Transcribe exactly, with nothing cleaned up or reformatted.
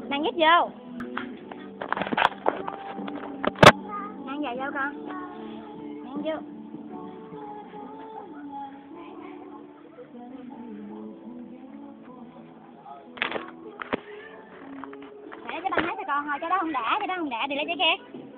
Mang nhích vô. Mang giày vô con. Mang vô. Để cho băng hết cho con thôi, cho đó không đã, cho đó không đã, đi lấy trái khác.